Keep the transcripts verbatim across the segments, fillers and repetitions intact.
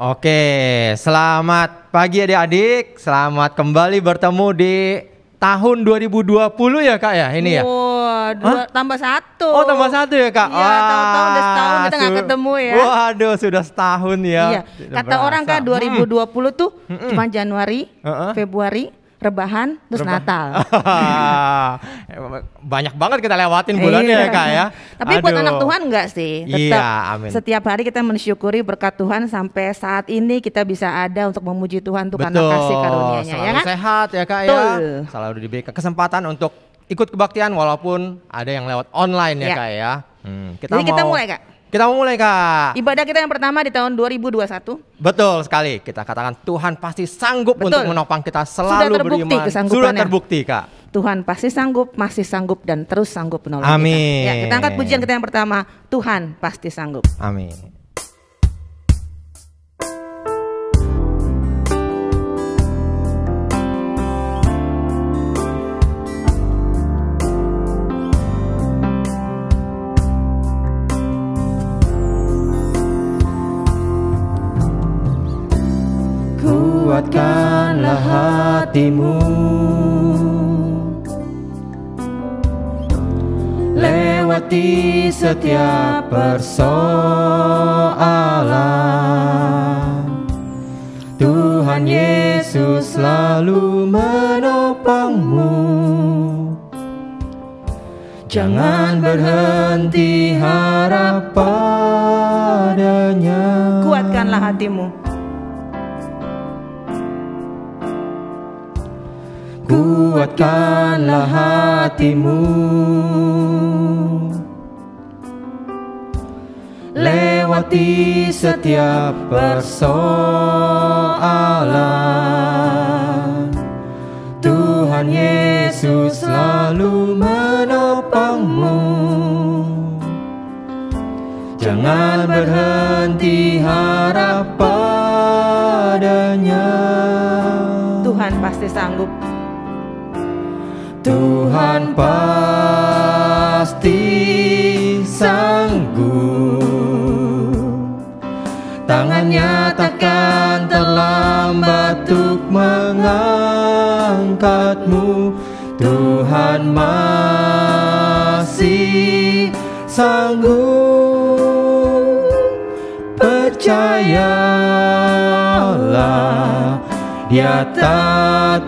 Oke, selamat pagi adik-adik. Selamat kembali bertemu di tahun dua ribu dua puluh ya Kak ya ini ya. Wah, dua, tambah satu. Oh tambah satu ya Kak. Iya, tahu-tahu udah setahun kita nggak ketemu ya. Waduh, sudah setahun ya. Iya. Kata berasa. orang Kak dua ribu dua puluh tuh Hmm. cuma Januari, Uh-uh. Februari, rebahan, terus Rebah- Natal. Banyak banget kita lewatin bulannya Iya. ya Kak ya. Tapi buat Aduh. anak Tuhan enggak sih? Tetap Iya, amin. setiap hari kita mensyukuri berkat Tuhan sampai saat ini kita bisa ada untuk memuji Tuhan tuh karena Betul, kasih karunia-Nya selalu ya kan? sehat ya Kak Betul. ya. Selalu diberikan kesempatan untuk ikut kebaktian walaupun ada yang lewat online ya Ya. Kak ya. Hmm, kita Jadi kita mau- mulai Kak. Kita mau mulai Kak. Ibadah kita yang pertama di tahun dua ribu dua puluh satu. Betul sekali. Kita katakan Tuhan pasti sanggup Betul. untuk menopang kita selalu Sudah terbukti beriman. Sudah kesanggupannya. terbukti Kak. Tuhan pasti sanggup, masih sanggup dan terus sanggup menolong Amin. kita. Ya, kita angkat pujian kita yang pertama. Tuhan pasti sanggup. Amin. Kuatkanlah hatimu, lewati setiap persoalan. Tuhan Yesus selalu menopangmu. Jangan berhenti harap padanya. Kuatkanlah hatimu. Kuatkanlah hatimu, lewati setiap persoalan. Tuhan Yesus selalu menopangmu. Jangan berhenti harap padanya. Tuhan pasti sanggup. Tuhan pasti sanggup. Tangannya takkan terlambat untuk mengangkatmu. Tuhan masih sanggup. Percayalah, Dia tak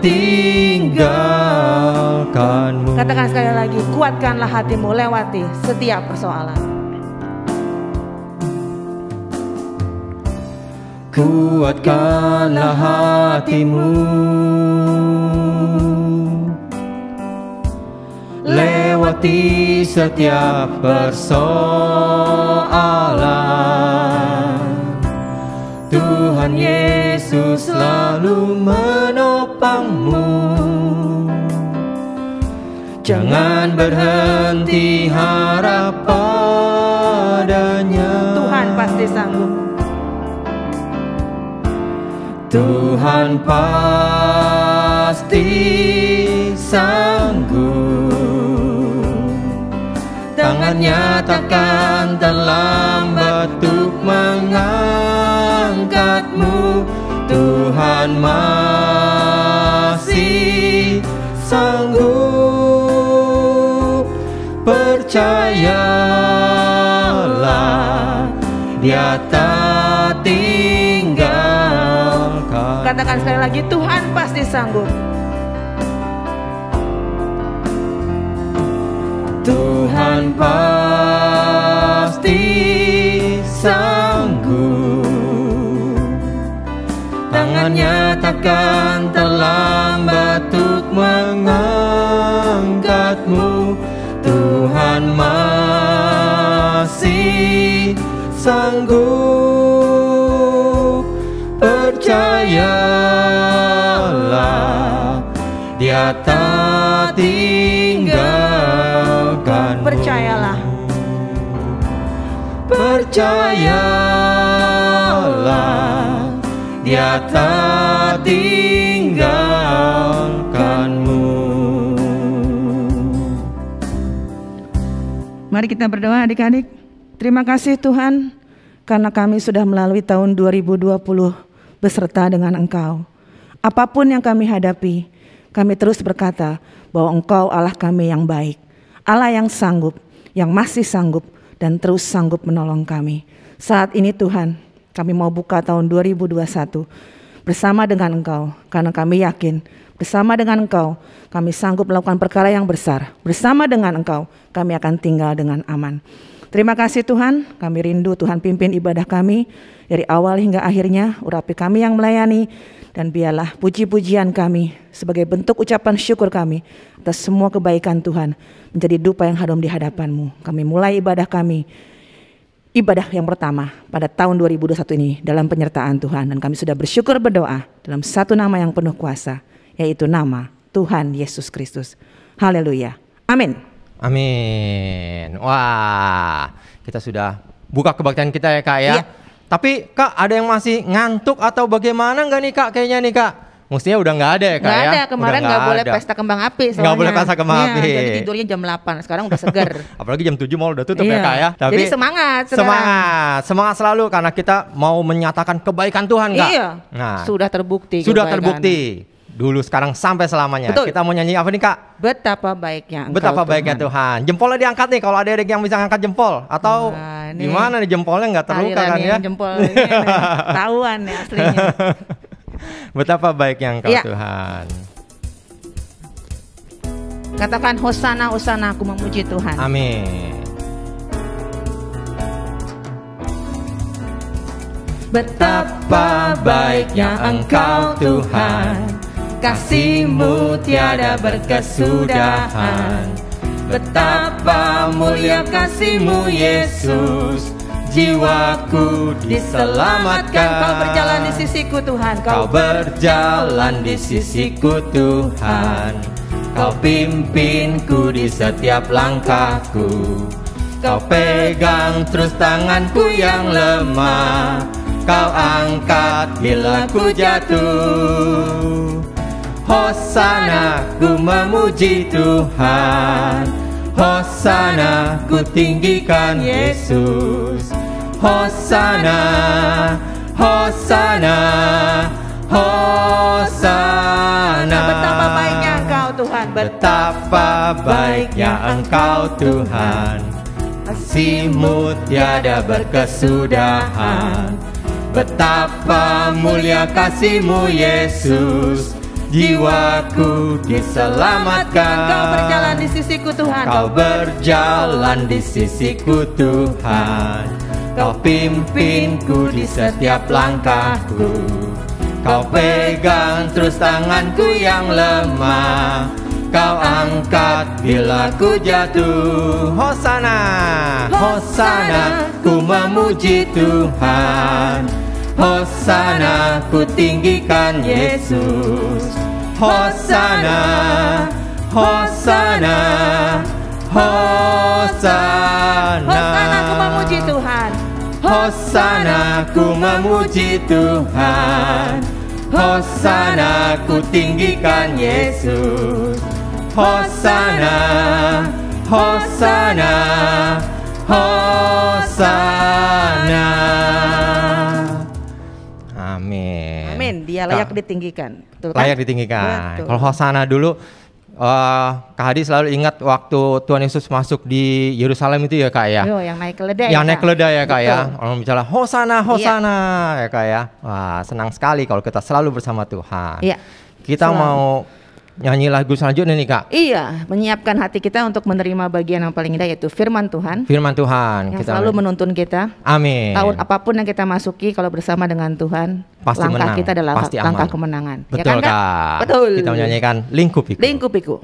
tinggalkanmu. Katakan sekali lagi, kuatkanlah hatimu lewati setiap persoalan. Kuatkanlah hatimu, lewati setiap persoalan. Tuhan Yesus selalu menopangmu. Jangan berhenti harap padanya. Tuhan pasti sanggup. Tuhan pasti sanggup. Tangannya takkan terlambat untuk mengangkatmu. Tuhan masih sanggup. Percayalah, Dia tak tinggalkan. Katakan sekali lagi, Tuhan pasti sanggup. Tuhan pasti sanggup. Tangannya takkan terlambat untuk mengangkatmu. Tuhan masih sanggup. Percayalah, Dia tak tinggalkan. Percayalah. Percayalah, Dia tak tinggalkanmu. Mari kita berdoa adik-adik. Terima kasih Tuhan, karena kami sudah melalui tahun dua ribu dua puluh beserta dengan Engkau. Apapun yang kami hadapi, kami terus berkata bahwa Engkau Allah kami yang baik, Allah yang sanggup, yang masih sanggup dan terus sanggup menolong kami. Saat ini Tuhan, kami mau buka tahun dua ribu dua puluh satu bersama dengan Engkau, karena kami yakin bersama dengan Engkau kami sanggup melakukan perkara yang besar. Bersama dengan Engkau kami akan tinggal dengan aman. Terima kasih Tuhan, kami rindu Tuhan pimpin ibadah kami dari awal hingga akhirnya, urapi kami yang melayani, dan biarlah puji-pujian kami sebagai bentuk ucapan syukur kami atas semua kebaikan Tuhan menjadi dupa yang harum di hadapan-Mu. Kami mulai ibadah kami, ibadah yang pertama pada tahun dua ribu dua puluh satu ini dalam penyertaan Tuhan, dan kami sudah bersyukur berdoa dalam satu nama yang penuh kuasa, yaitu nama Tuhan Yesus Kristus. Haleluya. Amin. Amin. Wah, kita sudah buka kebaktian kita ya Kak ya. Iya. Tapi Kak, ada yang masih ngantuk atau bagaimana nggak nih Kak? Kayaknya nih Kak, mestinya udah nggak ada ya Kak Nggak ya? ada, kemarin Udah nggak boleh ada. pesta kembang api soalnya. Nggak boleh pesta kembang Iya, api. Jadi tidurnya jam delapan, sekarang udah seger. Apalagi jam tujuh mal udah tutup Iya. ya Kak ya. Tapi Jadi semangat sekarang. Semangat, semangat selalu karena kita mau menyatakan kebaikan Tuhan Kak. Iya, Nah, sudah terbukti. sudah kebaikan. terbukti. Dulu, sekarang, sampai selamanya. Betul. Kita mau nyanyi apa nih Kak? Betapa baiknya Engkau, Betapa Tuhan. baiknya Tuhan. Jempolnya diangkat nih kalau ada yang bisa ngangkat jempol. Atau Nah, ini gimana nih jempolnya nggak terluka kan alirannya ya? Jempol ini nih, tahuan ya aslinya. Betapa baiknya Engkau Iya. Tuhan. Katakan hosana, hosana, aku memuji Tuhan. Amin. Betapa baiknya Engkau Tuhan, kasih-Mu tiada berkesudahan. Betapa mulia kasih-Mu Yesus, jiwaku diselamatkan. Kau berjalan di sisiku Tuhan, Kau berjalan di sisiku Tuhan. Kau pimpinku di setiap langkahku. Kau pegang terus tanganku yang lemah. Kau angkat bila ku jatuh. Hosana, ku memuji Tuhan. Hosana, ku tinggikan Yesus. Hosana, Hosana, Hosana. Betapa baiknya Engkau Tuhan, Betapa baiknya Engkau Tuhan, kasih-Mu tiada berkesudahan. Betapa mulia kasih-Mu Yesus, jiwaku diselamatkan. Kau berjalan di sisiku Tuhan. Kau berjalan di sisiku Tuhan. Kau pimpinku di setiap langkahku. Kau pegang terus tanganku yang lemah. Kau angkat bila ku jatuh. Hosana, Hosana, ku memuji Tuhan. Hosana, ku tinggikan Yesus. Hosana, Hosana, Hosana. Hosana, ku memuji Tuhan. Hosana, ku memuji Tuhan. Hosana, ku tinggikan Yesus. Hosana, Hosana, Hosana. Amin. Amin, dia layak Kak, ditinggikan. Betul kan? layak ditinggikan. Betul. Kalau Hosana dulu, uh, Kak Hadi selalu ingat waktu Tuhan Yesus masuk di Yerusalem itu ya Kak ya. Yo, yang naik keledai. Yang ya, naik Kak? keledai ya Kak ya. Betul. Orang bicara Hosana, Hosana ya Kak ya. Wah, senang sekali kalau kita selalu bersama Tuhan. Iya. Kita Selalu. mau nyanyi lagu selanjutnya nih Kak. Iya, menyiapkan hati kita untuk menerima bagian yang paling indah, yaitu firman Tuhan Firman Tuhan. yang Kita selalu menuntun kita. Amin. Tahun apapun yang kita masuki, kalau bersama dengan Tuhan, Pasti langkah menang, kita adalah pasti langkah aman. kemenangan. Betul ya kan, Kak? Kak. Betul. Kita menyanyikan Lingkupiku. Lingkupiku.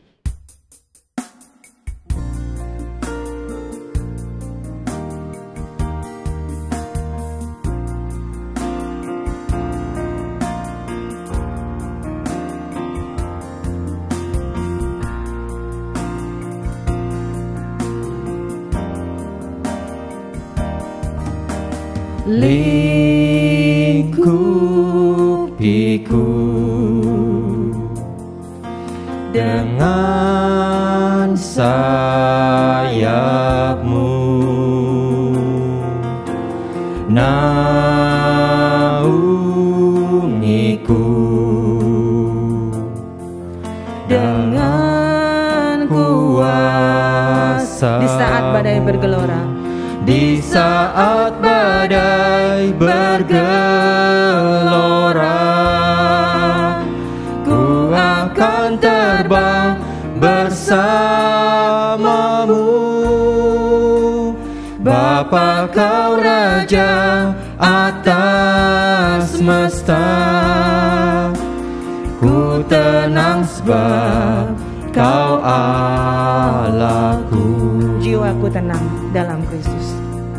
Lingkupiku dengan sayap-Mu, menaungiku dengan kuasa di saat badai bergelora. Di saat badai bergelora, ku akan terbang bersamamu. Bapa, kau Raja atas semesta. Ku tenang sebab kau Allahku. Jiwaku tenang dalam Kristus.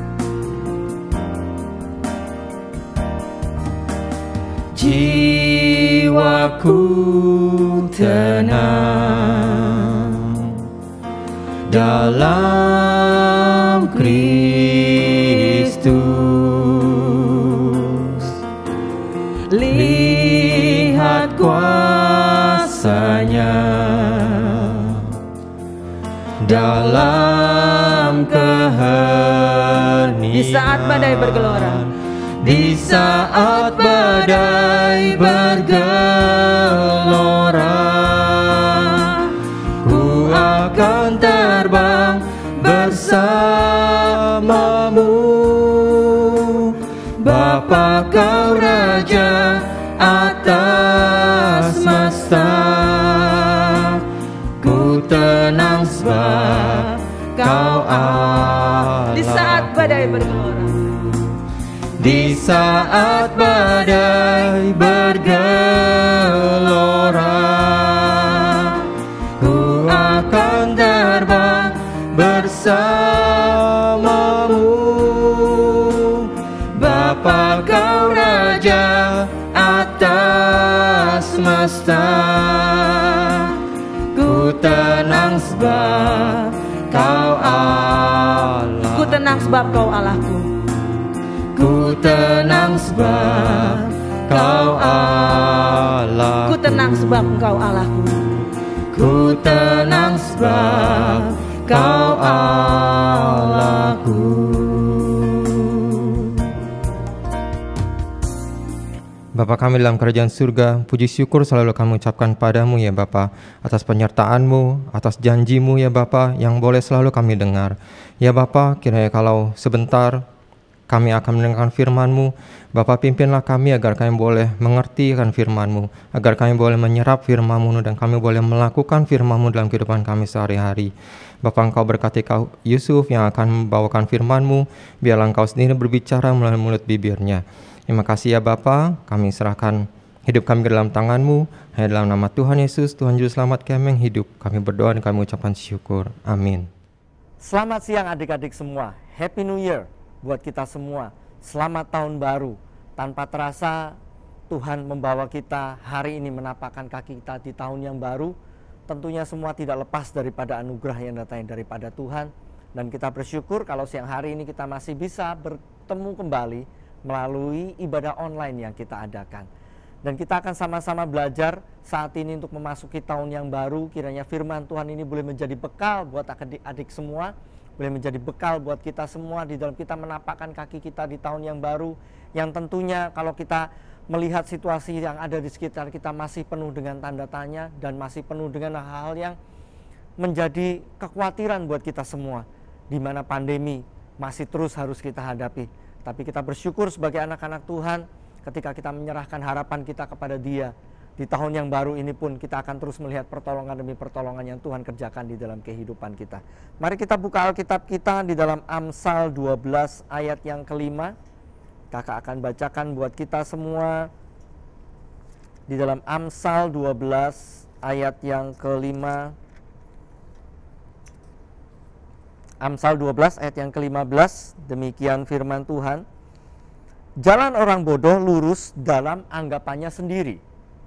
Jiwaku tenang dalam Kristus. Lihat kuasa-Nya dalam keheningan. Di saat badai bergelora, di saat badai bergelora, ku akan terbang bersamamu. Bapa, kau Raja atas semesta. Ku tenang sebab kau Allah. di saat badai bergelora, di saat badai bergelora, ku akan terbang bersamamu. Bapa, kau Raja atas semesta. Ku tenang sebab kau Allah. ku tenang sebab kau Allahku. Ku tenang sebab kau Allah. Ku tenang sebab engkau Allahku. Ku tenang sebab kau Allahku. Bapa kami dalam kerajaan surga, puji syukur selalu kami ucapkan padamu ya Bapa, atas penyertaan-Mu, atas janji-Mu ya Bapa, yang boleh selalu kami dengar. Ya Bapa, kiranya kalau sebentar kami akan mendengarkan firman-Mu, Bapa pimpinlah kami agar kami boleh mengerti akan firman-Mu, agar kami boleh menyerap firman-Mu dan kami boleh melakukan firman-Mu dalam kehidupan kami sehari-hari. Bapa, Engkau berkati kau Yusuf yang akan membawakan firman-Mu, biarlah Engkau sendiri berbicara melalui mulut bibirnya. Terima kasih ya Bapa, kami serahkan hidup kami ke dalam tangan-Mu, hanya dalam nama Tuhan Yesus, Tuhan Juru Selamat kami yang hidup. Kami berdoa dan kami ucapkan syukur. Amin. Selamat siang adik-adik semua, Happy New Year buat kita semua. Selamat tahun baru. Tanpa terasa Tuhan membawa kita hari ini menapakkan kaki kita di tahun yang baru. Tentunya semua tidak lepas daripada anugerah yang datang daripada Tuhan. Dan kita bersyukur kalau siang hari ini kita masih bisa bertemu kembali melalui ibadah online yang kita adakan. Dan kita akan sama-sama belajar saat ini untuk memasuki tahun yang baru. Kiranya firman Tuhan ini boleh menjadi bekal buat adik-adik semua, boleh menjadi bekal buat kita semua di dalam kita menapakkan kaki kita di tahun yang baru, yang tentunya kalau kita melihat situasi yang ada di sekitar kita masih penuh dengan tanda tanya dan masih penuh dengan hal-hal yang menjadi kekhawatiran buat kita semua, di mana pandemi masih terus harus kita hadapi. Tapi kita bersyukur sebagai anak-anak Tuhan ketika kita menyerahkan harapan kita kepada Dia. Di tahun yang baru ini pun kita akan terus melihat pertolongan demi pertolongan yang Tuhan kerjakan di dalam kehidupan kita. Mari kita buka Alkitab kita di dalam Amsal dua belas ayat yang kelima. Kakak akan bacakan buat kita semua. Di dalam Amsal dua belas ayat yang kelima. Amsal dua belas ayat yang kelima belas, demikian firman Tuhan. Jalan orang bodoh lurus dalam anggapannya sendiri,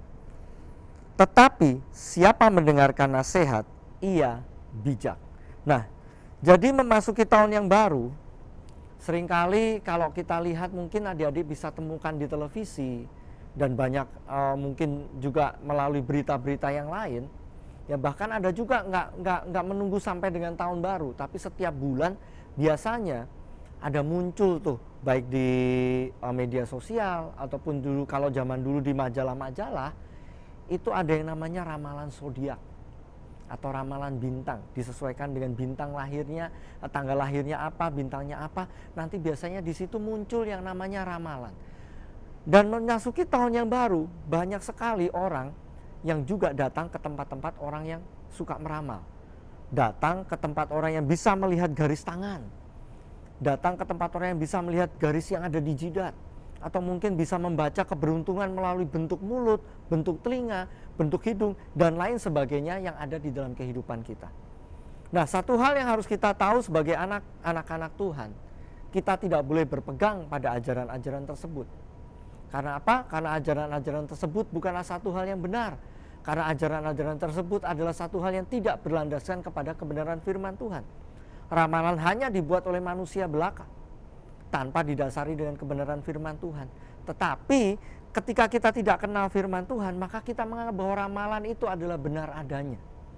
tetapi siapa mendengarkan nasihat, ia bijak. Nah, jadi memasuki tahun yang baru, seringkali kalau kita lihat mungkin adik-adik bisa temukan di televisi dan banyak uh, mungkin juga melalui berita-berita yang lain. Ya bahkan ada juga nggak nggak nggak menunggu sampai dengan tahun baru, tapi setiap bulan biasanya ada muncul tuh baik di uh, media sosial ataupun dulu kalau zaman dulu di majalah-majalah itu ada yang namanya ramalan zodiak atau ramalan bintang, disesuaikan dengan bintang lahirnya, tanggal lahirnya apa, bintangnya apa, nanti biasanya di situ muncul yang namanya ramalan. Dan memasuki tahun yang baru, banyak sekali orang yang juga datang ke tempat-tempat orang yang suka meramal. Datang ke tempat orang yang bisa melihat garis tangan, datang ke tempat orang yang bisa melihat garis yang ada di jidat, atau mungkin bisa membaca keberuntungan melalui bentuk mulut, bentuk telinga, bentuk hidung, dan lain sebagainya yang ada di dalam kehidupan kita. Nah, satu hal yang harus kita tahu sebagai anak, anak-anak Tuhan, kita tidak boleh berpegang pada ajaran-ajaran tersebut. Karena apa? Karena ajaran-ajaran tersebut bukanlah satu hal yang benar. Karena ajaran-ajaran tersebut adalah satu hal yang tidak berlandaskan kepada kebenaran firman Tuhan. Ramalan hanya dibuat oleh manusia belaka, tanpa didasari dengan kebenaran firman Tuhan. Tetapi ketika kita tidak kenal firman Tuhan, maka kita menganggap bahwa ramalan itu adalah benar adanya.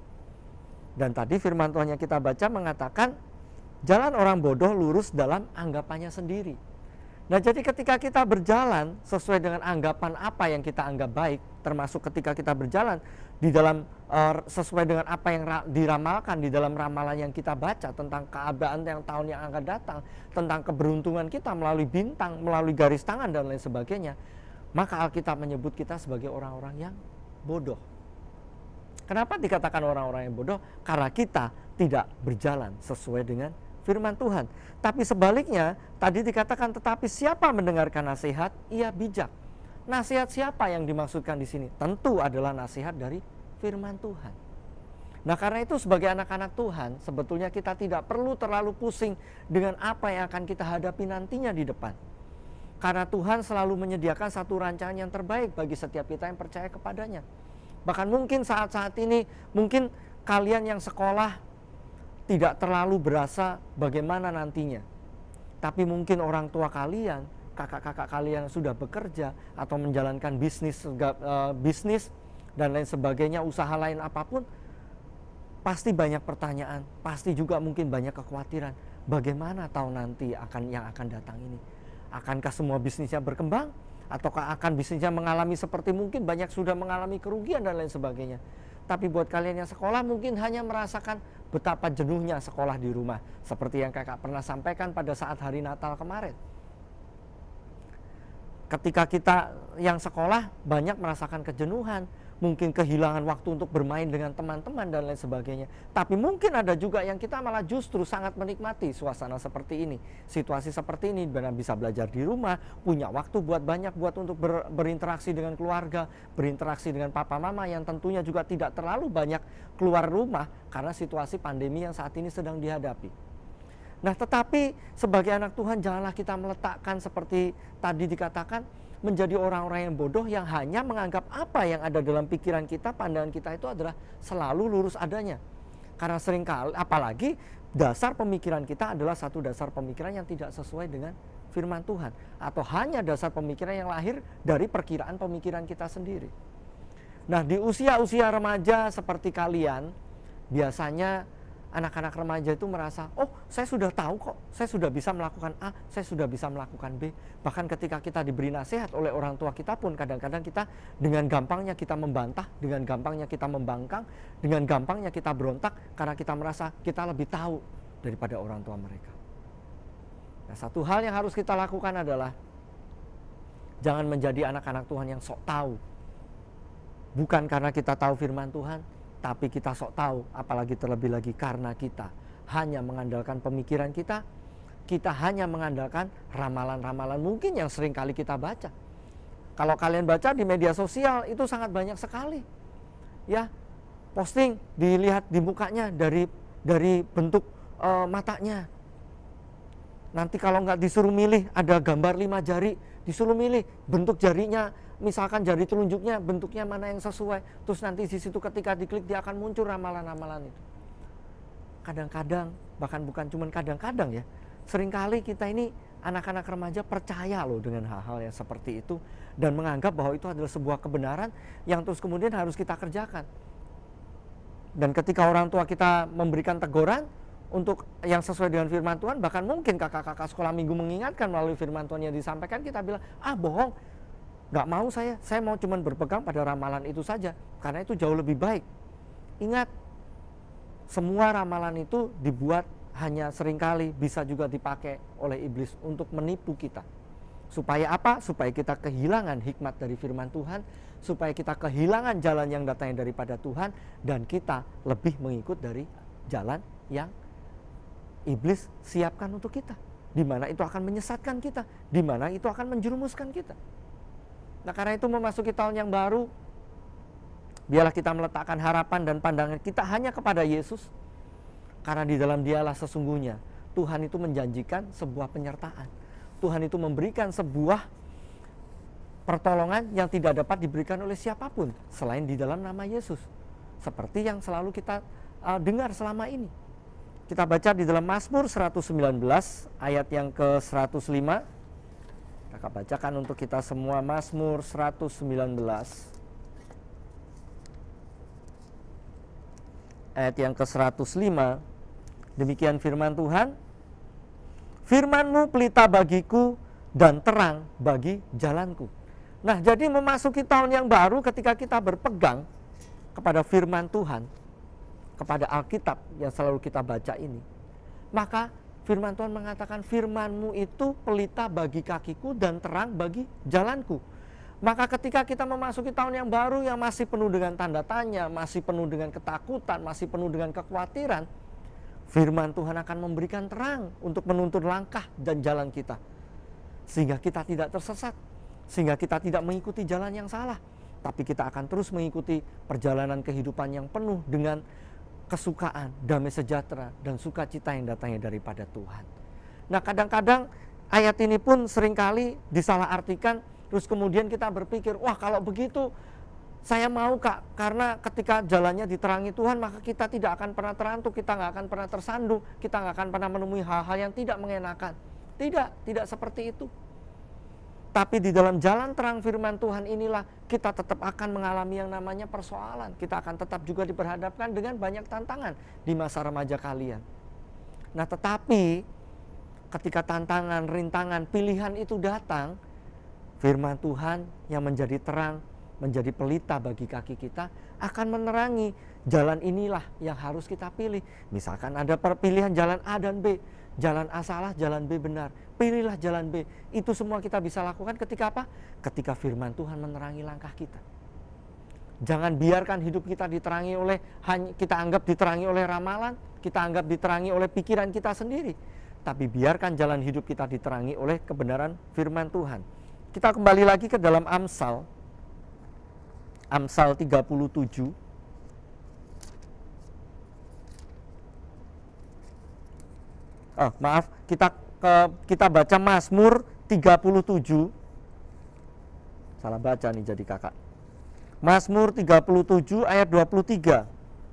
Dan tadi firman Tuhan yang kita baca mengatakan, jalan orang bodoh lurus dalam anggapannya sendiri. Nah, jadi ketika kita berjalan sesuai dengan anggapan apa yang kita anggap baik, termasuk ketika kita berjalan di dalam uh, sesuai dengan apa yang diramalkan di dalam ramalan yang kita baca tentang keadaan yang tahun yang akan datang, tentang keberuntungan kita melalui bintang, melalui garis tangan dan lain sebagainya, maka Alkitab menyebut kita sebagai orang-orang yang bodoh. Kenapa dikatakan orang-orang yang bodoh? Karena kita tidak berjalan sesuai dengan firman Tuhan. Tapi sebaliknya, tadi dikatakan tetapi siapa mendengarkan nasihat, ia bijak. Nasihat siapa yang dimaksudkan di sini? Tentu adalah nasihat dari firman Tuhan. Nah, karena itu sebagai anak-anak Tuhan, sebetulnya kita tidak perlu terlalu pusing dengan apa yang akan kita hadapi nantinya di depan. Karena Tuhan selalu menyediakan satu rancangan yang terbaik bagi setiap kita yang percaya kepadanya. Bahkan mungkin saat-saat ini, mungkin kalian yang sekolah tidak terlalu berasa bagaimana nantinya. Tapi mungkin orang tua kalian, kakak-kakak kalian yang sudah bekerja atau menjalankan bisnis, uh, bisnis dan lain sebagainya, usaha lain apapun, pasti banyak pertanyaan, pasti juga mungkin banyak kekhawatiran. Bagaimana tahun nanti akan yang akan datang ini? Akankah semua bisnisnya berkembang? Ataukah akan bisnisnya mengalami seperti mungkin banyak sudah mengalami kerugian dan lain sebagainya? Tapi buat kalian yang sekolah mungkin hanya merasakan betapa jenuhnya sekolah di rumah. Seperti yang kakak pernah sampaikan pada saat hari Natal kemarin. Ketika kita yang sekolah banyak merasakan kejenuhan, mungkin kehilangan waktu untuk bermain dengan teman-teman dan lain sebagainya. Tapi mungkin ada juga yang kita malah justru sangat menikmati suasana seperti ini, situasi seperti ini, benar bisa belajar di rumah, punya waktu buat banyak buat untuk ber, berinteraksi dengan keluarga, berinteraksi dengan papa mama yang tentunya juga tidak terlalu banyak keluar rumah karena situasi pandemi yang saat ini sedang dihadapi. Nah, tetapi sebagai anak Tuhan janganlah kita meletakkan seperti tadi dikatakan menjadi orang-orang yang bodoh yang hanya menganggap apa yang ada dalam pikiran kita, pandangan kita itu adalah selalu lurus adanya. Karena seringkali, apalagi dasar pemikiran kita adalah satu dasar pemikiran yang tidak sesuai dengan firman Tuhan. Atau hanya dasar pemikiran yang lahir dari perkiraan pemikiran kita sendiri. Nah, di usia-usia remaja seperti kalian, biasanya anak-anak remaja itu merasa, oh saya sudah tahu kok, saya sudah bisa melakukan A, saya sudah bisa melakukan B. Bahkan ketika kita diberi nasihat oleh orang tua kita pun kadang-kadang kita dengan gampangnya kita membantah, dengan gampangnya kita membangkang, dengan gampangnya kita berontak karena kita merasa kita lebih tahu daripada orang tua mereka. Nah, satu hal yang harus kita lakukan adalah jangan menjadi anak-anak Tuhan yang sok tahu. Bukan karena kita tahu firman Tuhan, tapi kita sok tahu, apalagi terlebih lagi karena kita hanya mengandalkan pemikiran kita, kita hanya mengandalkan ramalan-ramalan mungkin yang sering kali kita baca. Kalau kalian baca di media sosial itu sangat banyak sekali, ya posting dilihat di mukanya dari dari bentuk uh, matanya. Nanti kalau nggak disuruh milih ada gambar lima jari, disuruh milih bentuk jarinya. Misalkan jari telunjuknya bentuknya mana yang sesuai, terus nanti di situ ketika diklik dia akan muncul ramalan-ramalan itu. Kadang-kadang, bahkan bukan cuma kadang-kadang ya, seringkali kita ini anak-anak remaja percaya loh dengan hal-hal yang seperti itu dan menganggap bahwa itu adalah sebuah kebenaran yang terus kemudian harus kita kerjakan. Dan ketika orang tua kita memberikan teguran, untuk yang sesuai dengan firman Tuhan. Bahkan mungkin kakak-kakak sekolah minggu mengingatkan melalui firman Tuhan yang disampaikan, kita bilang, ah bohong, nggak mau saya, saya mau cuman berpegang pada ramalan itu saja, karena itu jauh lebih baik. Ingat, semua ramalan itu dibuat hanya seringkali bisa juga dipakai oleh iblis untuk menipu kita. Supaya apa? Supaya kita kehilangan hikmat dari firman Tuhan, supaya kita kehilangan jalan yang datangnya daripada Tuhan, dan kita lebih mengikut dari jalan yang iblis siapkan untuk kita, di mana itu akan menyesatkan kita, di mana itu akan menjerumuskan kita. Nah, karena itu memasuki tahun yang baru, biarlah kita meletakkan harapan dan pandangan kita hanya kepada Yesus, karena di dalam Dialah sesungguhnya Tuhan itu menjanjikan sebuah penyertaan. Tuhan itu memberikan sebuah pertolongan yang tidak dapat diberikan oleh siapapun selain di dalam nama Yesus, seperti yang selalu kita uh, dengar selama ini. Kita baca di dalam Mazmur seratus sembilan belas ayat yang ke seratus lima. Kakak bacakan untuk kita semua Mazmur seratus sembilan belas ayat yang ke seratus lima. Demikian firman Tuhan, firman-Mu pelita bagiku dan terang bagi jalanku. Nah, jadi memasuki tahun yang baru ketika kita berpegang kepada firman Tuhan, kepada Alkitab yang selalu kita baca ini, maka firman Tuhan mengatakan, firman-Mu itu pelita bagi kakiku dan terang bagi jalanku. Maka ketika kita memasuki tahun yang baru yang masih penuh dengan tanda tanya, masih penuh dengan ketakutan, masih penuh dengan kekhawatiran, firman Tuhan akan memberikan terang untuk menuntun langkah dan jalan kita, sehingga kita tidak tersesat, sehingga kita tidak mengikuti jalan yang salah, tapi kita akan terus mengikuti perjalanan kehidupan yang penuh dengan kesukaan, damai sejahtera, dan sukacita yang datangnya daripada Tuhan. Nah, kadang-kadang ayat ini pun seringkali disalahartikan, terus kemudian kita berpikir, wah kalau begitu saya mau Kak, karena ketika jalannya diterangi Tuhan, maka kita tidak akan pernah terantuk, kita nggak akan pernah tersandung, kita nggak akan pernah menemui hal-hal yang tidak mengenakan. Tidak, tidak seperti itu. Tapi di dalam jalan terang firman Tuhan inilah kita tetap akan mengalami yang namanya persoalan. Kita akan tetap juga diperhadapkan dengan banyak tantangan di masa remaja kalian. Nah, tetapi ketika tantangan, rintangan, pilihan itu datang, firman Tuhan yang menjadi terang, menjadi pelita bagi kaki kita, akan menerangi jalan inilah yang harus kita pilih. Misalkan ada pilihan jalan A dan B, jalan A salah, jalan B benar, pilihlah jalan B. Itu semua kita bisa lakukan ketika apa? Ketika firman Tuhan menerangi langkah kita. Jangan biarkan hidup kita diterangi oleh, kita anggap diterangi oleh ramalan, kita anggap diterangi oleh pikiran kita sendiri. Tapi biarkan jalan hidup kita diterangi oleh kebenaran firman Tuhan. Kita kembali lagi ke dalam Amsal, Amsal tiga puluh tujuh. Oh, maaf, kita ke, kita baca Mazmur tiga puluh tujuh. Salah baca nih jadi kakak. Mazmur tiga puluh tujuh ayat dua puluh tiga.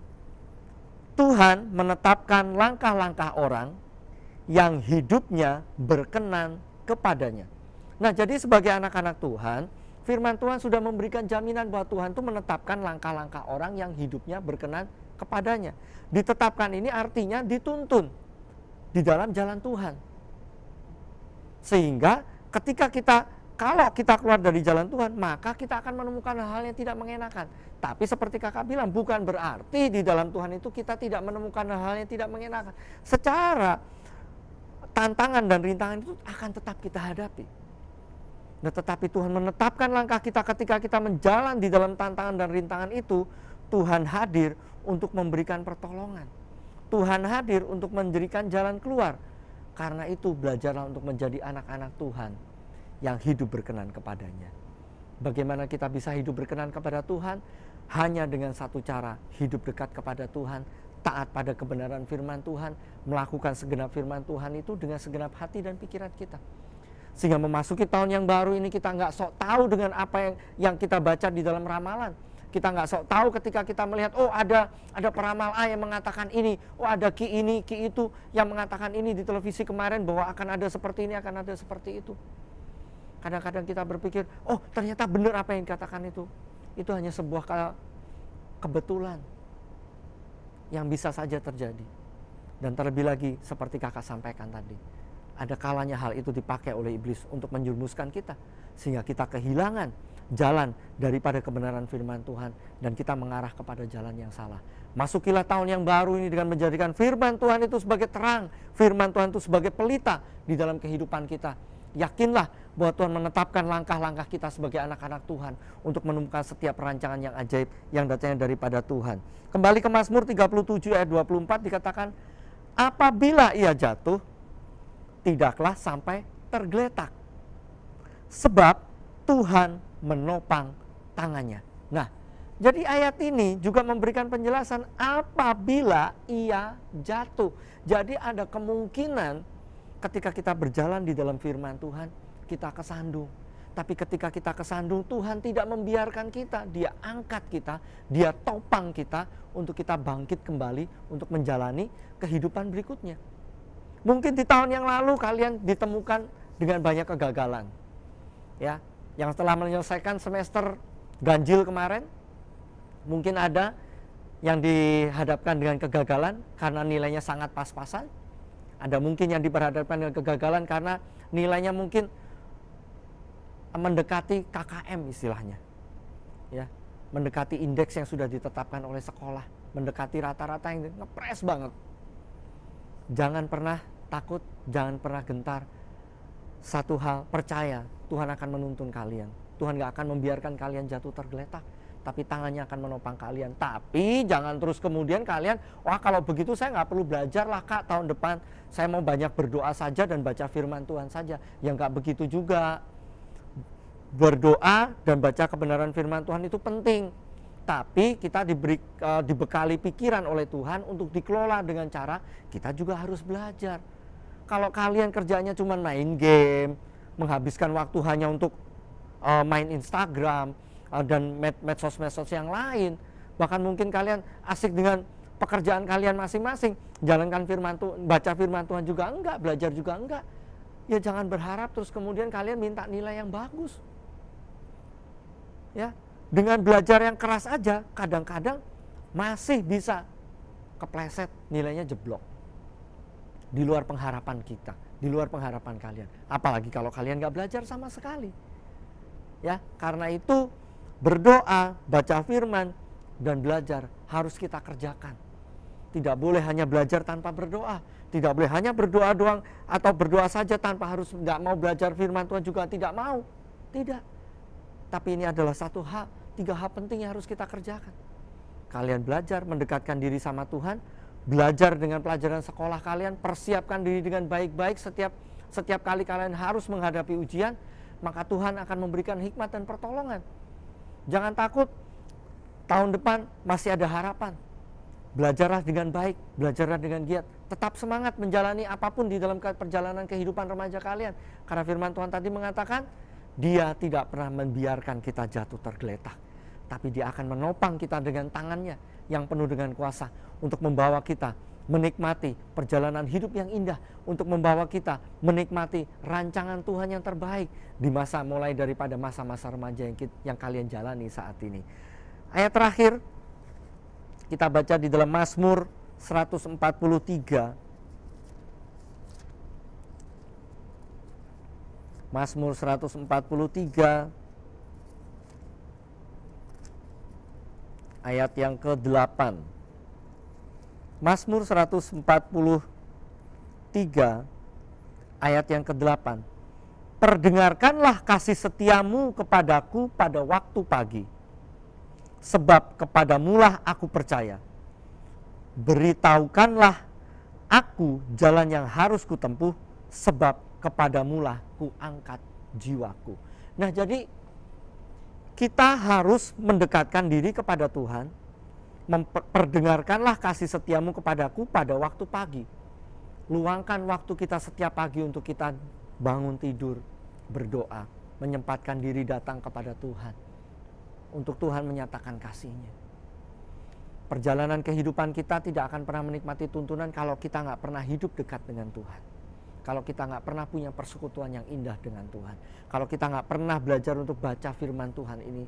Tuhan menetapkan langkah-langkah orang yang hidupnya berkenan kepadanya. Nah, jadi sebagai anak-anak Tuhan, firman Tuhan sudah memberikan jaminan bahwa Tuhan itu menetapkan langkah-langkah orang yang hidupnya berkenan kepadanya. Ditetapkan ini artinya dituntun di dalam jalan Tuhan. Sehingga ketika kita, kalau kita keluar dari jalan Tuhan, maka kita akan menemukan hal-hal yang tidak mengenakan. Tapi seperti kakak bilang, bukan berarti di dalam Tuhan itu kita tidak menemukan hal-hal yang tidak mengenakan. Secara tantangan dan rintangan itu akan tetap kita hadapi. Nah, tetapi Tuhan menetapkan langkah kita ketika kita menjalan di dalam tantangan dan rintangan itu. Tuhan hadir untuk memberikan pertolongan. Tuhan hadir untuk memberikan jalan keluar. Karena itu belajarlah untuk menjadi anak-anak Tuhan yang hidup berkenan kepadanya. Bagaimana kita bisa hidup berkenan kepada Tuhan? Hanya dengan satu cara, hidup dekat kepada Tuhan, taat pada kebenaran firman Tuhan, melakukan segenap firman Tuhan itu dengan segenap hati dan pikiran kita. Sehingga memasuki tahun yang baru ini kita nggak sok tahu dengan apa yang, yang kita baca di dalam ramalan. Kita nggak sok tahu ketika kita melihat, oh ada ada peramal A yang mengatakan ini, oh ada ki ini, ki itu yang mengatakan ini di televisi kemarin bahwa akan ada seperti ini, akan ada seperti itu. Kadang-kadang kita berpikir, oh ternyata benar apa yang dikatakan itu. Itu hanya sebuah ke kebetulan yang bisa saja terjadi. Dan terlebih lagi seperti kakak sampaikan tadi, ada kalanya hal itu dipakai oleh iblis untuk menjerumuskan kita, sehingga kita kehilangan jalan daripada kebenaran firman Tuhan dan kita mengarah kepada jalan yang salah. Masukilah tahun yang baru ini dengan menjadikan firman Tuhan itu sebagai terang, firman Tuhan itu sebagai pelita di dalam kehidupan kita. Yakinlah bahwa Tuhan menetapkan langkah-langkah kita sebagai anak-anak Tuhan untuk menemukan setiap rancangan yang ajaib yang datangnya daripada Tuhan. Kembali ke Mazmur tiga puluh tujuh ayat dua puluh empat dikatakan, apabila ia jatuh, tidaklah sampai tergeletak, sebab Tuhan menopang tangannya. Nah, jadi ayat ini juga memberikan penjelasan apabila ia jatuh. Jadi ada kemungkinan ketika kita berjalan di dalam firman Tuhan, kita kesandung. Tapi ketika kita kesandung, Tuhan tidak membiarkan kita. Dia angkat kita, dia topang kita untuk kita bangkit kembali untuk menjalani kehidupan berikutnya. Mungkin di tahun yang lalu kalian ditemukan dengan banyak kegagalan. Ya, yang setelah menyelesaikan semester ganjil kemarin, mungkin ada yang dihadapkan dengan kegagalan karena nilainya sangat pas-pasan. Ada mungkin yang diperhadapkan dengan kegagalan karena nilainya mungkin mendekati K K M istilahnya. Ya, mendekati indeks yang sudah ditetapkan oleh sekolah, mendekati rata-rata yang ngepres banget. Jangan pernah takut, jangan pernah gentar. Satu hal, percaya Tuhan akan menuntun kalian. Tuhan gak akan membiarkan kalian jatuh tergeletak, tapi tangannya akan menopang kalian. Tapi jangan terus kemudian kalian, wah kalau begitu saya gak perlu belajar lah kak tahun depan. Saya mau banyak berdoa saja dan baca firman Tuhan saja. Yang gak begitu juga. Berdoa dan baca kebenaran firman Tuhan itu penting. Tapi kita diberi, uh, dibekali pikiran oleh Tuhan untuk dikelola dengan cara kita juga harus belajar. Kalau kalian kerjanya cuma main game, menghabiskan waktu hanya untuk uh, main Instagram uh, dan med medsos-medsos yang lain, bahkan mungkin kalian asik dengan pekerjaan kalian masing-masing, jalankan firman Tuhan, baca firman Tuhan juga enggak, belajar juga enggak, ya jangan berharap terus kemudian kalian minta nilai yang bagus. Ya, dengan belajar yang keras aja, kadang-kadang masih bisa kepleset, nilainya jeblok. Di luar pengharapan kita, di luar pengharapan kalian. Apalagi kalau kalian gak belajar sama sekali. Ya, karena itu berdoa, baca firman, dan belajar harus kita kerjakan. Tidak boleh hanya belajar tanpa berdoa. Tidak boleh hanya berdoa doang atau berdoa saja tanpa harus gak mau belajar firman Tuhan juga tidak mau. Tidak. Tapi ini adalah satu hal, tiga hal penting yang harus kita kerjakan. Kalian belajar mendekatkan diri sama Tuhan, belajar dengan pelajaran sekolah kalian, persiapkan diri dengan baik-baik setiap setiap kali kalian harus menghadapi ujian, maka Tuhan akan memberikan hikmat dan pertolongan. Jangan takut, tahun depan masih ada harapan. Belajarlah dengan baik, belajarlah dengan giat. Tetap semangat menjalani apapun di dalam perjalanan kehidupan remaja kalian. Karena firman Tuhan tadi mengatakan, Dia tidak pernah membiarkan kita jatuh tergeletak, tapi Dia akan menopang kita dengan tangannya yang penuh dengan kuasa untuk membawa kita menikmati perjalanan hidup yang indah, untuk membawa kita menikmati rancangan Tuhan yang terbaik di masa mulai daripada masa-masa remaja yang, kita, yang kalian jalani saat ini. Ayat terakhir kita baca di dalam Mazmur seratus empat puluh tiga. Mazmur seratus empat puluh tiga ayat yang ke-delapan. Mazmur seratus empat puluh tiga ayat yang ke-delapan. Perdengarkanlah kasih setiamu kepadaku pada waktu pagi, sebab kepadamulah aku percaya. Beritahukanlah aku jalan yang harus kutempuh, sebab kepadamulah ku angkat jiwaku. Nah, jadi kita harus mendekatkan diri kepada Tuhan. Memperdengarkanlah kasih setiamu kepadaku pada waktu pagi. Luangkan waktu kita setiap pagi untuk kita bangun tidur, berdoa, menyempatkan diri datang kepada Tuhan, untuk Tuhan menyatakan kasih-Nya. Perjalanan kehidupan kita tidak akan pernah menikmati tuntunan kalau kita nggak pernah hidup dekat dengan Tuhan. Kalau kita nggak pernah punya persekutuan yang indah dengan Tuhan. Kalau kita nggak pernah belajar untuk baca firman Tuhan ini,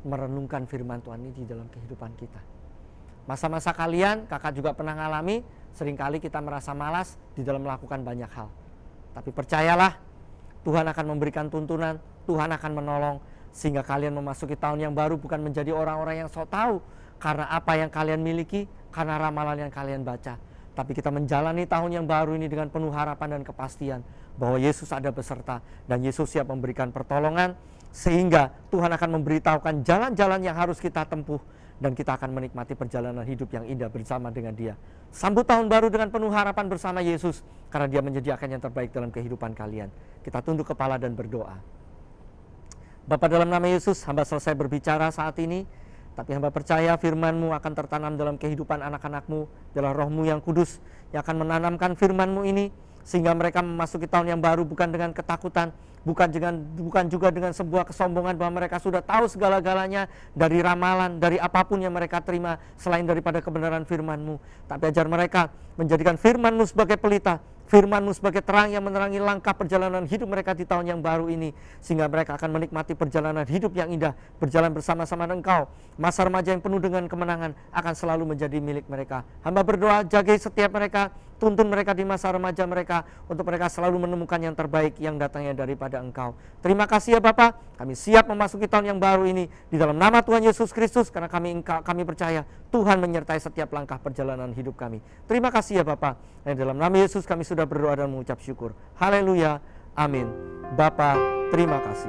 merenungkan firman Tuhan ini di dalam kehidupan kita. Masa-masa kalian, kakak juga pernah ngalami, Seringkali kita merasa malas di dalam melakukan banyak hal. Tapi percayalah, Tuhan akan memberikan tuntunan, Tuhan akan menolong, sehingga kalian memasuki tahun yang baru bukan menjadi orang-orang yang sok tahu karena apa yang kalian miliki, karena ramalan yang kalian baca. Tapi kita menjalani tahun yang baru ini dengan penuh harapan dan kepastian bahwa Yesus ada beserta dan Yesus siap memberikan pertolongan, sehingga Tuhan akan memberitahukan jalan-jalan yang harus kita tempuh dan kita akan menikmati perjalanan hidup yang indah bersama dengan Dia. Sambut tahun baru dengan penuh harapan bersama Yesus, karena Dia menyediakan yang terbaik dalam kehidupan kalian. Kita tunduk kepala dan berdoa. Bapa, dalam nama Yesus, hamba selesai berbicara saat ini, tapi hamba percaya firman-Mu akan tertanam dalam kehidupan anak-anak-Mu, dalam Roh-Mu yang kudus yang akan menanamkan firman-Mu ini, sehingga mereka memasuki tahun yang baru bukan dengan ketakutan, bukan dengan bukan juga dengan sebuah kesombongan bahwa mereka sudah tahu segala-galanya dari ramalan, dari apapun yang mereka terima selain daripada kebenaran firman-Mu. Tapi ajar mereka menjadikan firman-Mu sebagai pelita, firman-Mu sebagai terang yang menerangi langkah perjalanan hidup mereka di tahun yang baru ini, sehingga mereka akan menikmati perjalanan hidup yang indah, berjalan bersama-sama dengan Engkau. Masa remaja yang penuh dengan kemenangan akan selalu menjadi milik mereka. Hamba berdoa, jagai setiap mereka, tuntun mereka di masa remaja mereka, untuk mereka selalu menemukan yang terbaik yang datangnya daripada Engkau. Terima kasih ya Bapa, kami siap memasuki tahun yang baru ini di dalam nama Tuhan Yesus Kristus, karena kami kami percaya Tuhan menyertai setiap langkah perjalanan hidup kami. Terima kasih ya Bapa, dan dalam nama Yesus kami sudah berdoa dan mengucap syukur. Haleluya, amin. Bapa, terima kasih.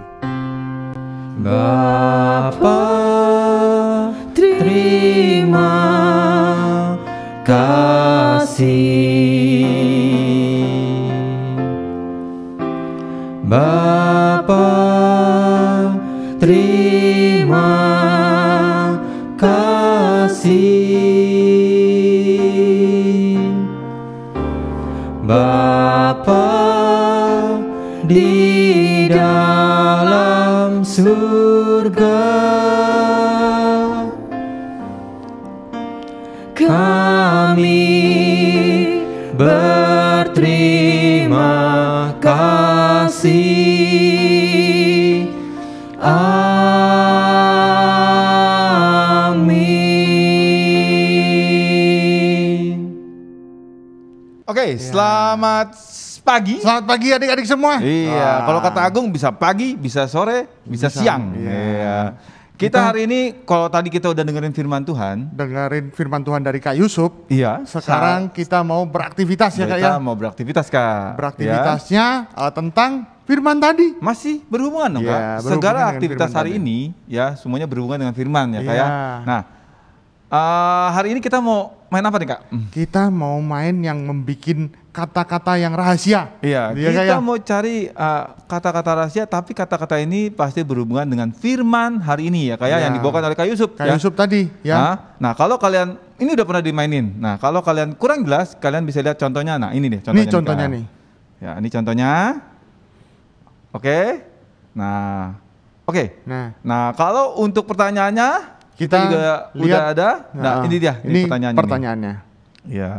Bapa, terima kasih. Bapa, terima kasih. Bapa di dalam surga, kami berterima kasih. Amin. Oke, selamat pagi. Selamat pagi adik-adik semua. Iya, Ah. kalau kata Agung bisa pagi, bisa sore, bisa, Bisa, siang. iya. Iya. Kita Kita- hari ini, kalau tadi kita udah dengerin firman Tuhan, Dengerin firman Tuhan dari Kak Yusuf. iya. Sekarang kita mau beraktivitas ya Kak kita ya. mau beraktivitas Kak. Beraktivitasnya eh, tentang firman tadi. Ya. Masih berhubungan dong Iya, Kak. berhubungan Segala dengan aktivitas firman hari tadi. ini, ya semuanya berhubungan dengan firman ya Kak ya. Iya. Nah, eh, hari ini kita mau main apa nih Kak? Hmm. Kita mau main yang membikin kata-kata yang rahasia. Iya, Iya, Kak, kita ya? mau cari uh, kata-kata rahasia, tapi kata-kata ini pasti berhubungan dengan firman hari ini ya, kayak Iya. yang dibawakan oleh Kak Yusuf. Kak ya. Yusuf tadi ya. Nah, nah, kalau kalian ini udah pernah dimainin. Nah, kalau kalian kurang jelas, kalian bisa lihat contohnya. Nah, ini nih contohnya. Ini contohnya Kak. nih. Ya, ini contohnya. Oke. Nah, oke. Nah, Nah, kalau untuk pertanyaannya kita, kita juga lihat. udah ada. Nah, Nah, ini dia. Ini pertanyaannya. pertanyaannya. Nih. Ya.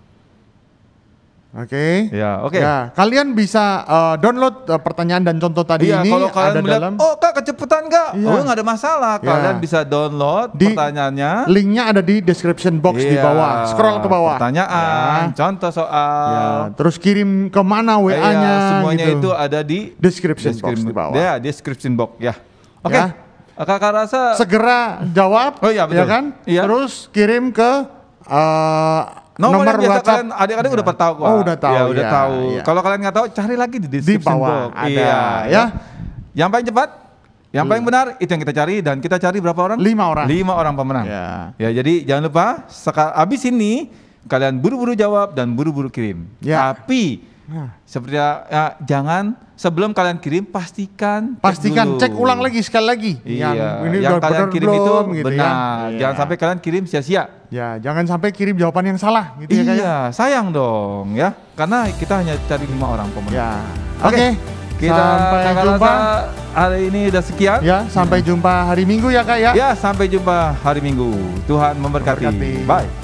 Oke. Ya, oke. Ya, kalian bisa eh, download eh, pertanyaan dan contoh tadi Iya, ini kalau kalian ada melihat, dalam oh Kak kecepatan Kak, Iya. oh nggak ada masalah, Iya. kalian bisa download Di- pertanyaannya. linknya ada di description box di Iya, bawah. Scroll ke bawah. Pertanyaan, Ya. contoh soal. Ya, terus kirim ke mana W A-nya Iya, semuanya gitu. itu ada di Description box di bawah. Ya, description box ya. Oke. Ya. Kakak rasa Segera jawab, Oh iya, betul. ya kan? Iya. Terus kirim ke uh, nomor, nomor yang biasa WhatsApp. kalian adik-adik udah pada tahu kok. Oh, udah tahu, Ya, udah ya, tahu. iya. Kalau kalian nggak tahu, cari lagi di Di description bawah box. ada, Iya, ya. Yang paling cepat, yang paling benar itu yang kita cari, dan kita cari berapa orang? Lima orang. Lima orang pemenang. Ya. Ya, jadi jangan lupa sekal abis ini kalian buru-buru jawab dan buru-buru kirim. Ya. Tapi Nah, seperti ya, jangan sebelum kalian kirim pastikan cek pastikan dulu. cek ulang lagi sekali lagi. Iya, Yang ini yang udah kalian benar kirim itu belum, gitu benar. ya. Iya. Jangan sampai kalian kirim sia-sia. Ya, jangan sampai kirim jawaban yang salah gitu ya Kak ya. Iya, sayang dong ya. Karena kita hanya cari lima orang pemenang. Ya. Oke. Oke. Kita sampai Kakak jumpa. rasa hari ini udah sekian. Ya, sampai jumpa hari Minggu ya Kak ya. Ya, sampai jumpa hari Minggu. Tuhan memberkati. Memberkati. Bye.